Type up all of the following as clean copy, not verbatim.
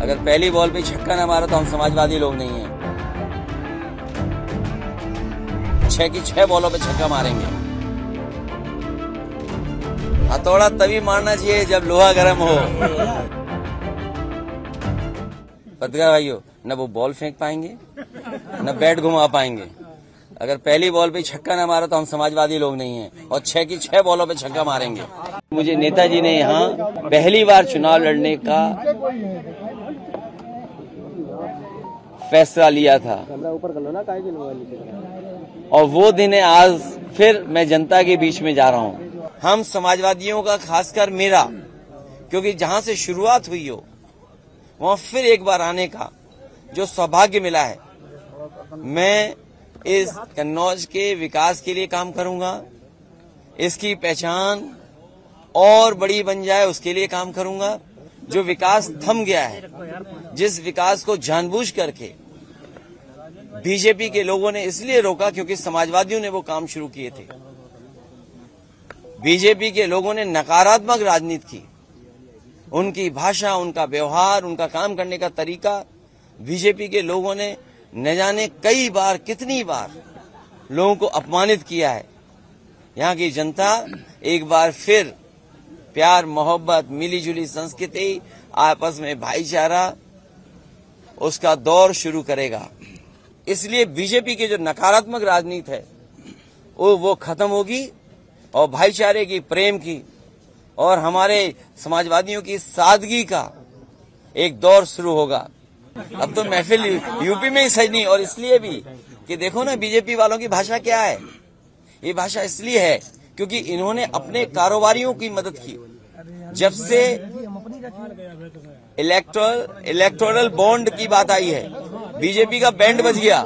अगर पहली बॉल पे छक्का ना मारा तो हम समाजवादी लोग नहीं हैं। 6 की 6 बॉलों पे छक्का मारेंगे। हथौड़ा तभी मारना चाहिए जब लोहा गर्म हो। पत्रकार भाइयों, न वो बॉल फेंक पाएंगे न बैट घुमा पाएंगे। अगर पहली बॉल पे छक्का ना मारा तो हम समाजवादी लोग नहीं हैं और 6 की 6 बॉलों पे छक्का मारेंगे। मुझे नेताजी ने यहाँ पहली बार चुनाव लड़ने का फैसला लिया था और वो दिन है आज। फिर मैं जनता के बीच में जा रहा हूँ। हम समाजवादियों का, खासकर मेरा, क्योंकि जहां से शुरुआत हुई हो वहां फिर एक बार आने का जो सौभाग्य मिला है, मैं इस कन्नौज के विकास के लिए काम करूंगा। इसकी पहचान और बड़ी बन जाए उसके लिए काम करूंगा। जो विकास थम गया है, जिस विकास को जानबूझ करके बीजेपी के लोगों ने इसलिए रोका क्योंकि समाजवादियों ने वो काम शुरू किए थे। बीजेपी के लोगों ने नकारात्मक राजनीति की। उनकी भाषा, उनका व्यवहार, उनका काम करने का तरीका, बीजेपी के लोगों ने न जाने कई बार, कितनी बार लोगों को अपमानित किया है। यहाँ की जनता एक बार फिर प्यार, मोहब्बत, मिलीजुली संस्कृति, आपस में भाईचारा, उसका दौर शुरू करेगा। इसलिए बीजेपी की जो नकारात्मक राजनीति है वो खत्म होगी और भाईचारे की, प्रेम की और हमारे समाजवादियों की सादगी का एक दौर शुरू होगा। अब तो महफिल यूपी में ही सजनी, और इसलिए भी कि देखो ना बीजेपी वालों की भाषा क्या है। ये भाषा इसलिए है क्योंकि इन्होंने अपने कारोबारियों की मदद की। जब से इलेक्टोरल बॉन्ड की बात आई है, बीजेपी का बैंड बज गया।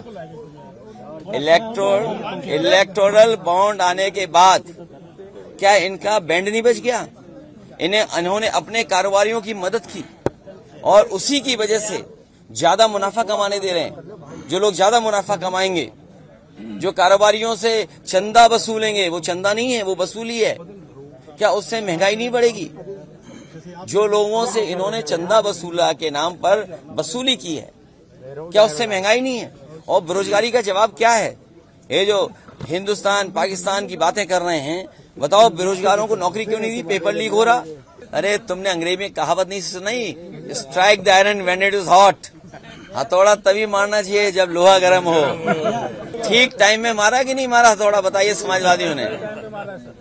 इलेक्टोरल बॉन्ड आने के बाद क्या इनका बैंड नहीं बज गया? इन्होंने अपने कारोबारियों की मदद की और उसी की वजह से ज्यादा मुनाफा कमाने दे रहे हैं। जो लोग ज्यादा मुनाफा कमाएंगे, जो कारोबारियों से चंदा वसूलेंगे, वो चंदा नहीं है, वो वसूली है। क्या उससे महंगाई नहीं बढ़ेगी? जो लोगों से इन्होंने चंदा वसूला के नाम पर वसूली की है, क्या उससे महंगाई नहीं है? और बेरोजगारी का जवाब क्या है? ये जो हिंदुस्तान पाकिस्तान की बातें कर रहे हैं, बताओ बेरोजगारों को नौकरी क्यों नहीं दी? पेपर लीक हो रहा। अरे तुमने अंग्रेजी में कहावत नहीं सुनी, strike the iron when it is hot. हथौड़ा तभी मारना चाहिए जब लोहा गर्म हो। ठीक टाइम में मारा कि नहीं मारा हथौड़ा, बताइए समाजवादियों ने?